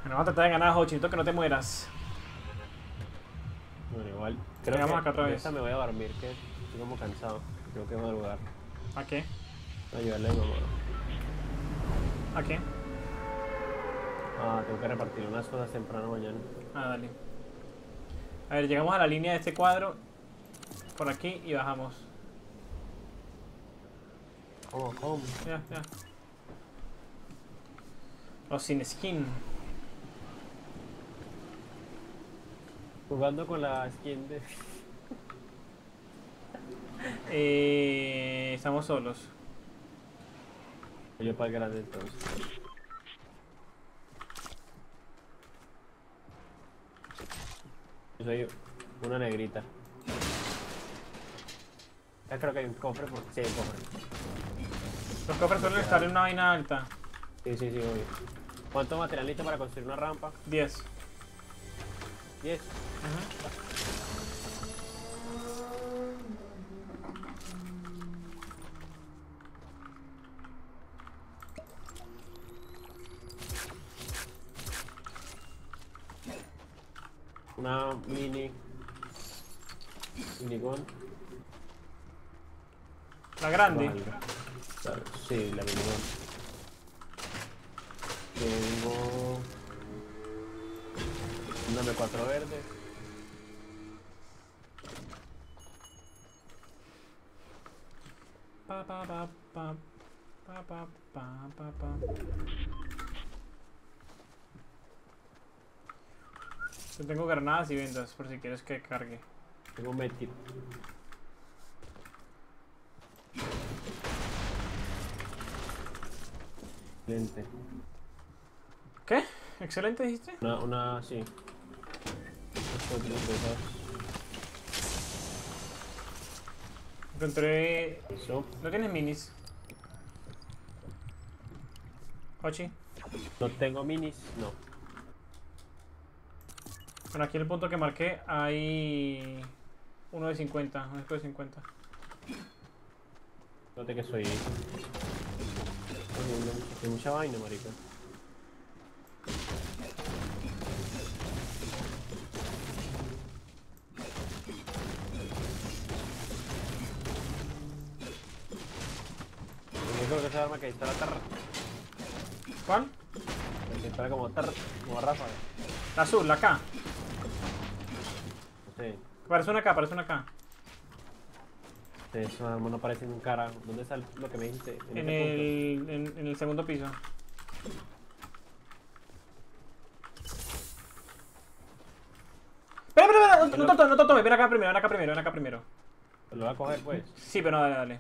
Bueno, vamos a tratar de ganar, Hochinito, que no te mueras. Bueno, igual. Creo Llegamos que acá otra de vez. esta me voy a dormir, que estoy como cansado. Tengo que madrugar. ¿A qué? A ayudarle a mi mamá. ¿A qué? Ah, tengo que repartir unas cosas temprano mañana. Ah, dale. A ver, llegamos a la línea de este cuadro. Por aquí y bajamos. ¿Cómo? Ya, ya. Los sin skin. Jugando con la skin de... Estamos solos. Yo para el grande entonces. Yo soy una negrita. Ya creo que hay un cofre. Sí, hay un cofre. Los cofres suelen estar en una vaina alta. Sí, sí, sí, obvio. ¿Cuánto material necesito para construir una rampa? 10. 10. Ajá. Una minigun. La grande. Claro, sí, la minigun. Tengo una M4 verde. Pa, pa, pa, pa, pa, pa, pa, pa, pa. Yo tengo granadas y vendas por si quieres que cargue. Tengo un medkit. Excelente. ¿Qué? ¿Excelente dijiste? Sí. Esto es lo que Encontré... eso. ¿No tienes minis? Hochi. No tengo minis, no. Bueno, aquí en el punto que marqué hay... Uno de 50, un escudo de 50. Fíjate que soy. Hay mucha vaina, marica. Yo creo que esa arma que dispara tarra. ¿Cuál? Que dispara como tarra, como ráfaga. La azul, la K. No sé. Parece una K, parece una K. Esa arma no parece en un cara. ¿Dónde está lo que me dijiste? En En ese punto. en el segundo piso. Espera, espera, espera, no te tomes, ven acá primero, ven acá primero, ven acá primero. Lo voy a coger pues. Sí, pero no, dale, dale.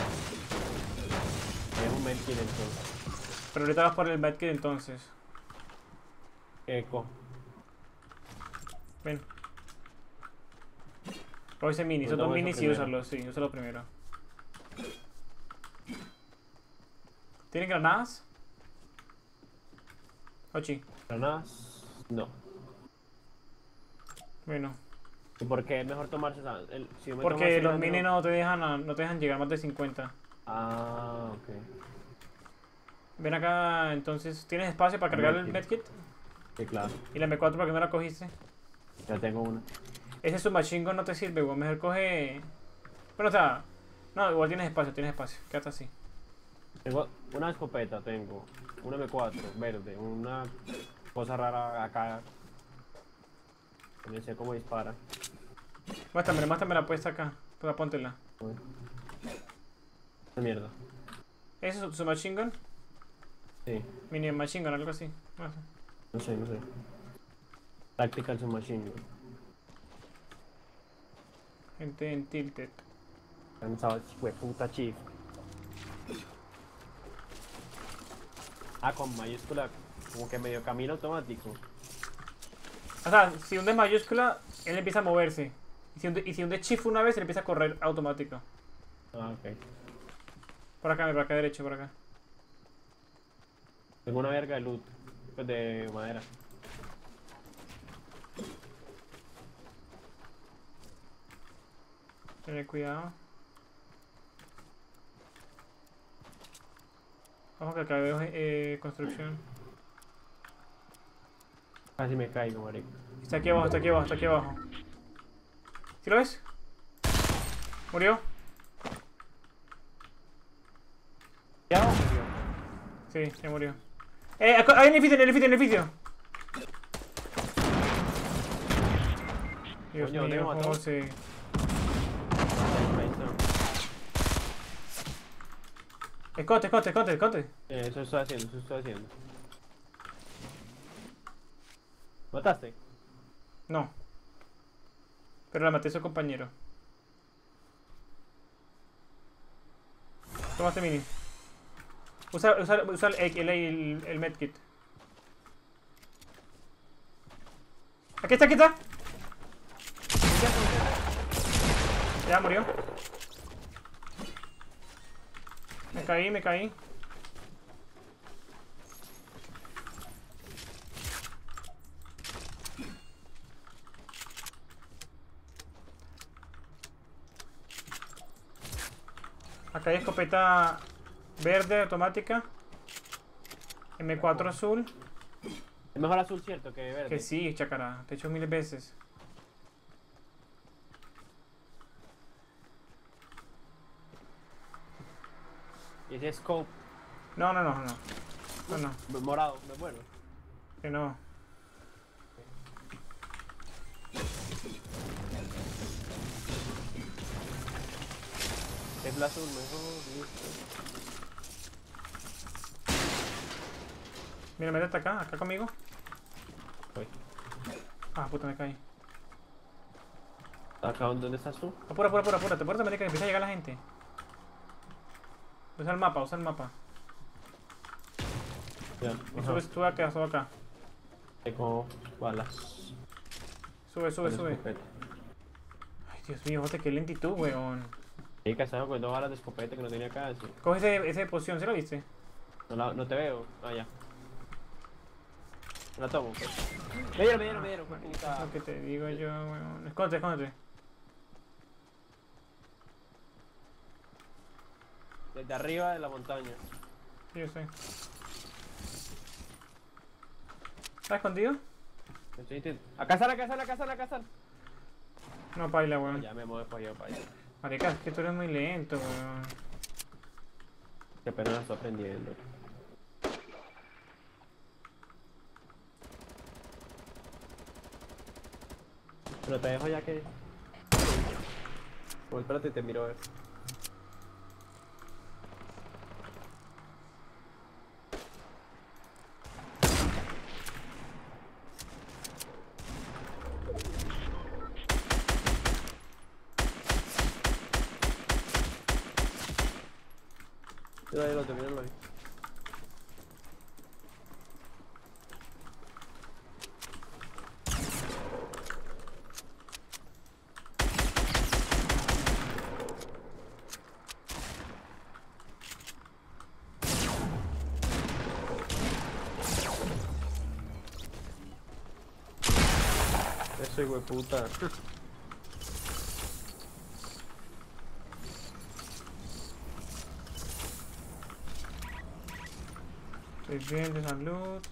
Es un medkit entonces. Pero ahorita vas por el medkit entonces. Eco. Ven. Coge ese mini, Pues esos dos dame eso minis y primero. úsalos, sí, úsalo primero. ¿Tienen granadas? Ochi. Granadas. No. Bueno. ¿Y por qué es mejor tomarse esa? Si yo me tomo Porque así los grande, minis no. no te dejan llegar más de 50. Ah, ok. Ven acá, entonces, ¿tienes espacio para cargar el Medkit. medkit? Sí, claro. ¿Y la M4 para qué no la cogiste? Ya tengo una. Ese submachine gun no te sirve, weón. Mejor coge... Bueno, o sea... No, igual tienes espacio, tienes espacio. Quédate así. Tengo una escopeta, tengo una M4 verde, una cosa rara acá. Que no sé cómo dispara. Muéstrame la puesta acá. Pues póntela. Uy, esta mierda. ¿Ese es submachine gun? Sí, Mini machine gun, algo así. No sé. no sé. Tactical Submachine Gun. Gente en tilted. Cansado, puta chief. Ah, con mayúscula, como que medio camino automático. O sea, si hundes mayúscula, él empieza a moverse. Y si hundes shift una vez, él empieza a correr automático. Ah, ok. Por acá derecho, por acá. Tengo una verga de loot, pues de madera. Tener cuidado. Ojo que acá veo construcción. Casi me caigo, marico. Está aquí abajo, está aquí abajo, está aquí abajo. ¿Sí lo ves? ¿Murió? ¿Ya o murió? Sí, ya murió. Hay un edificio, en el edificio, en el edificio. Dios Coño, ¿dónde me mío, mató? José. Ahí está. Escote, escote, escote, escote. Eso estoy haciendo, eso estoy haciendo. ¿Mataste? No. Pero la maté a su compañero. Toma este mini. Usa el medkit. Aquí está, aquí está. Ya murió. Me caí, me caí. Acá hay escopeta verde automática. M4 azul. Es mejor azul, cierto, que verde. Que sí, chacara. Te he hecho 1000 veces. Y ese scope No, no, no, no. No, no. morado, no es bueno. Que no. Es la azul mejor, listo. Mira, métete acá, acá conmigo. Voy. Ah, puta, me caí. Acá, ¿dónde estás tú? Apura, apura, apura, apura. Te puedes meter que empieza a llegar la gente. Usa el mapa, usa el mapa. Ya, Y sube acá, sube acá. tengo balas. Sube, sube, Con sube. escopeta. Ay, Dios mío, joder, qué lentitud, weón. Sí, casado con 2 balas de escopeta que no tenía casi. Coge ese de poción, ¿sí lo viste? No te veo. Ah, ya. La tomo, pues. Me dieron, Es lo que te digo yo, weón. Escóndete, escóndete. Desde arriba de la montaña. Sí, yo sé. ¿Está escondido? Estoy intentando. ¡Acá están, acá están, acá están, acá están! No, paila, weón. Ya me muevo para allá, para allá. Marica, es que tú eres muy lento, weón. Qué pena la estoy aprendiendo. Pero te dejo ya que... Bueno, espérate, te miro a ver. Míralo ahí, lo míralo ahí. Eso, hijo de puta. Estoy bien de salud.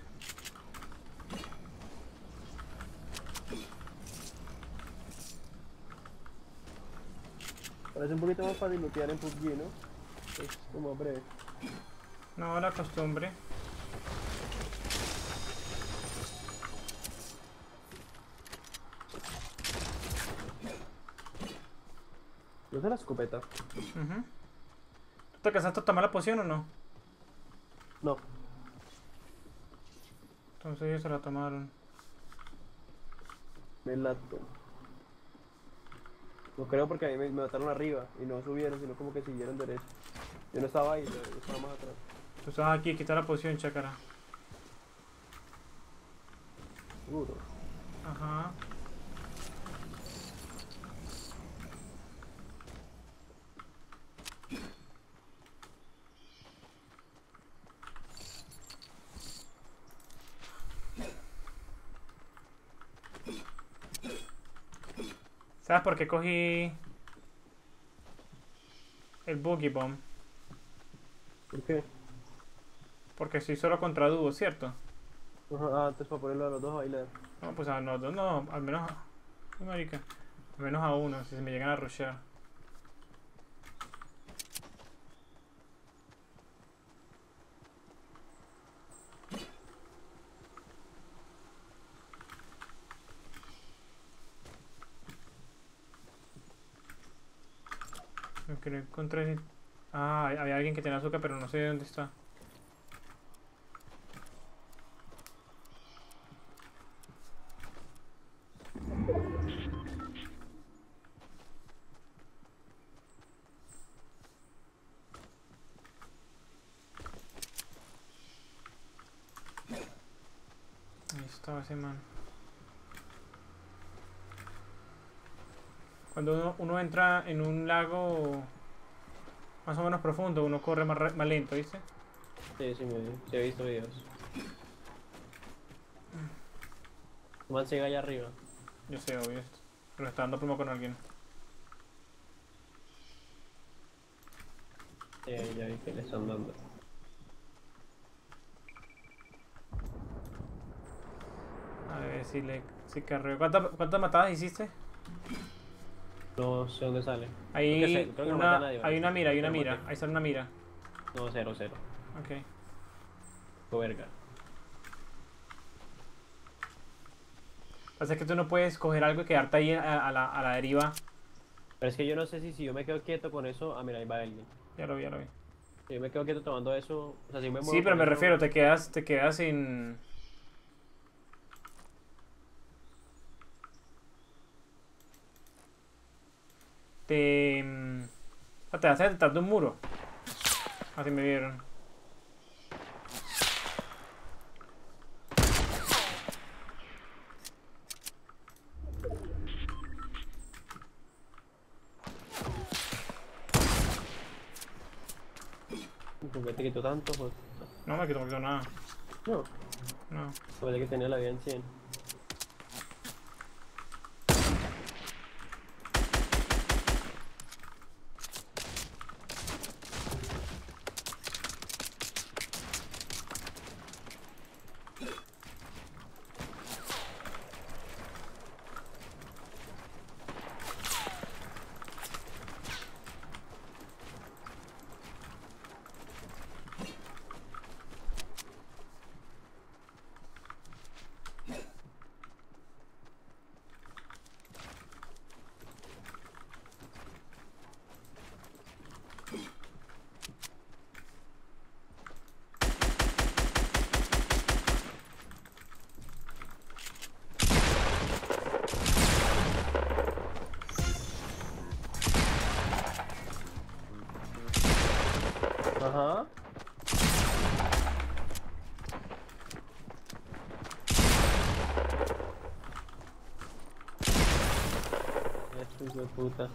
Parece un poquito más fácil lootear en PUBG, ¿no? Es como breve. No, la costumbre. ¿No es de la escopeta? Ujú. ¿Tú te alcanzaste a tomar la poción o no? No. Entonces ellos se la tomaron. Me lato. No creo porque a mí me mataron arriba y no subieron, sino como que siguieron derecho. Yo no estaba ahí, yo estaba más atrás. Tú estabas aquí, aquí está la poción, chacara. Seguro. Ajá. ¿Sabes por qué cogí el Boogie Bomb? ¿Por qué? Porque soy solo contra dúo, ¿cierto? Ajá, antes para ponerlo a los dos a bailar. No, pues a nosotros no, al menos a... Ay, marica. Al menos a uno, si se me llegan a rushear. Lo que no encontré... Ah, había alguien que tenía azúcar, pero no sé dónde está. Ahí estaba ese man. Cuando uno entra en un lago más o menos profundo, uno corre más lento, ¿viste? Sí, sí he visto videos. Un man sigue allá arriba. Yo sé, obvio esto. Pero está dando plomo con alguien. Sí, ya vi que le están dando. A ver si carreo. ¿Cuántas matadas hiciste? No sé dónde sale. Creo que no maté a nadie, Hay ¿vale? una mira, hay una Pero maté. mira. Ahí está una mira. No, cero, cero. Ok. Verga. Pasa que tú no puedes coger algo y quedarte ahí a la deriva. Pero es que yo no sé si yo me quedo quieto con eso. Ah, mira, ahí va alguien. Ya lo vi, ya lo vi. Si yo me quedo quieto tomando eso. O sea, si me Sí, muevo pero con me eso. refiero, te quedas sin. Te. Te haces detrás de un muro. Así me vieron. ¿Por qué te quito tanto? Pues, No me quito nada. no, No. parece que tenía la vida en 100. Ajá. Esto hijo de puta.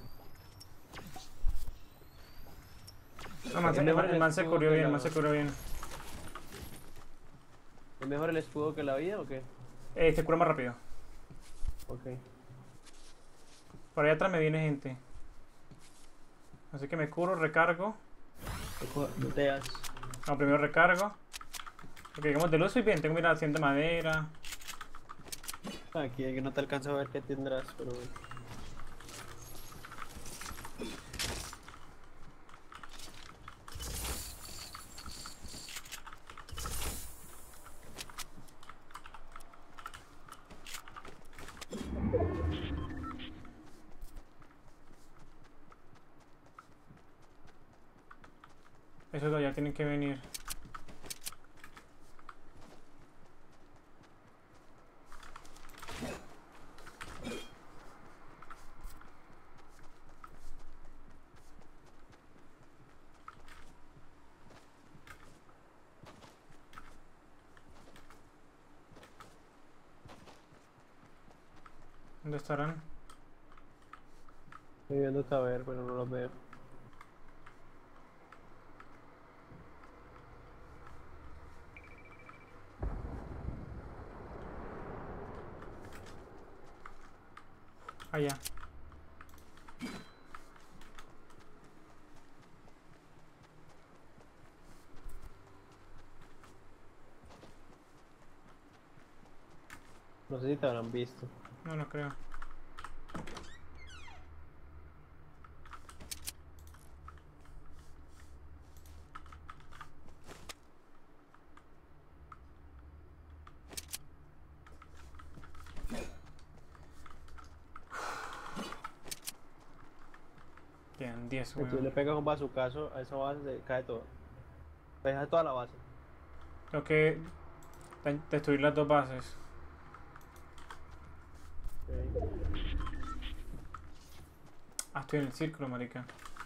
No, Es mejor el man se escudo cubrió que bien, el man se cubrió bien. ¿Es mejor el escudo que la vida o qué? Te cura más rápido. Ok. Por allá atrás me viene gente. Así que me curo, recargo. Boteas. No, primero recargo. Porque digamos de luz soy bien, tengo mira 100 de madera. Aquí que no te alcanzo a ver qué tendrás, pero bueno. Esos de allá tienen que venir. ¿Dónde estarán? Estoy viendo a ver, pero no los veo. Allá. No sé si te habrán visto. No, no creo. Quedan 10, Si tú le weón. pegas un bazucazo a esa base, se cae todo. Deja toda la base. Tengo que destruir las dos bases. Ok. Ah, estoy en el círculo, marica.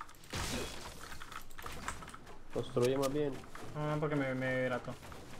Construye más bien. No, no, porque me delató.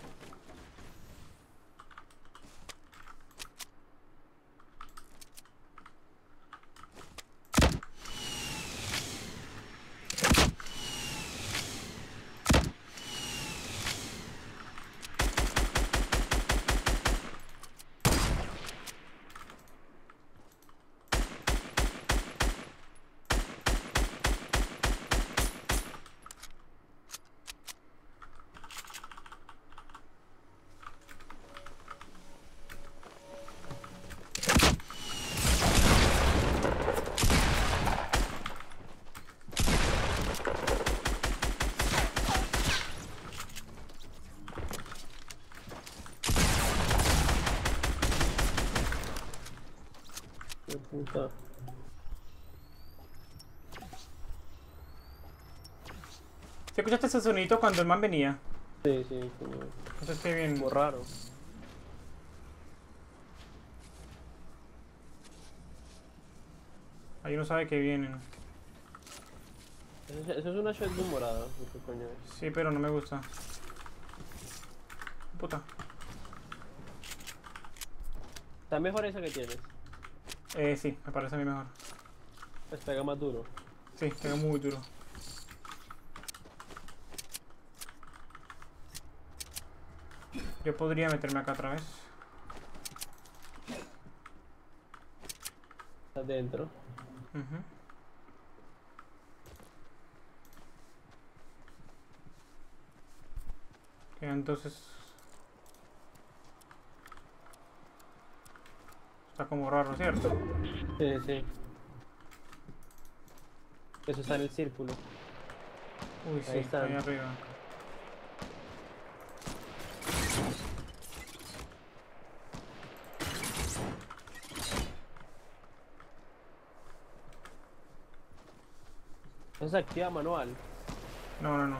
Qué puta. ¿Sí escuchaste ese sonito cuando el man venía? Sí, sí, como, Entonces qué bien. como raro. Ahí uno sabe que vienen. Eso es una shotgun morada. ¿Qué coño es? Sí, pero no me gusta. Puta. Está mejor esa que tienes. Sí, me parece a mí mejor. Pues pega más duro. Sí, pega muy duro. Yo podría meterme acá otra vez. Está dentro. Ujú. Queda entonces. Está como raro, ¿cierto? Sí, sí. Eso está en el círculo. Uy, sí, Ahí están. ahí arriba. Eso se activa manual. No, no, no.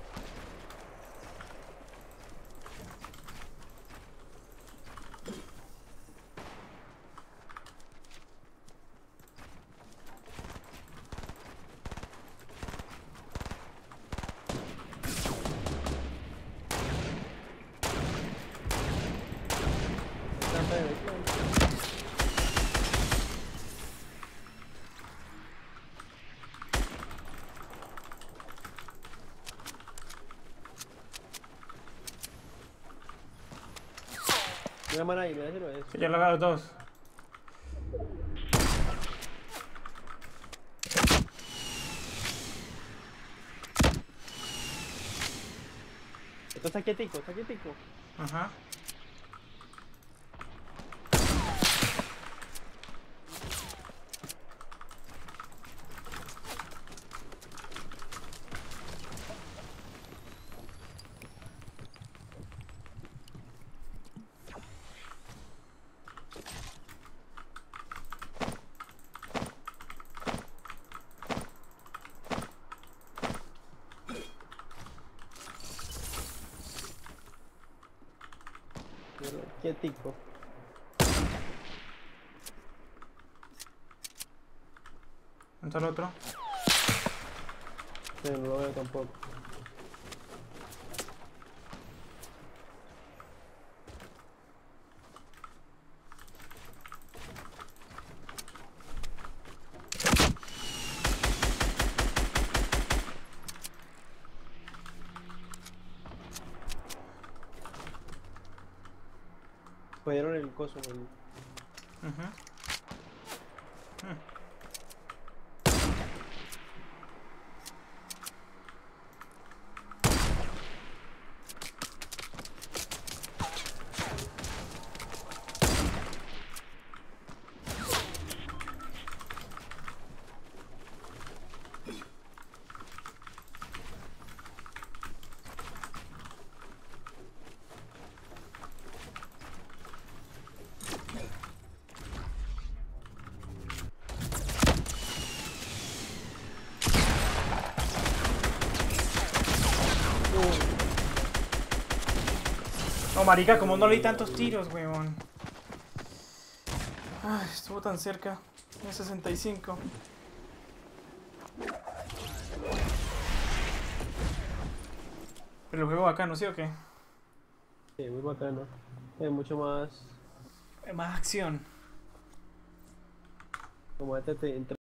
Trampa de vecino. Mira, man ahí, mira si lo es. Sí, ya lo veo a los dos. Esto está quietico, está quietico. Ajá. Mira, quietico. ¿Dónde está el otro? Sí, no lo veo tampoco. Cogieron el coso, el... Ujú. No, marica, como no leí tantos tiros, weón. Ay, estuvo tan cerca. En 65. Pero el juego bacano, ¿sí o qué? Sí, muy bacano. Es mucho más Más acción. como este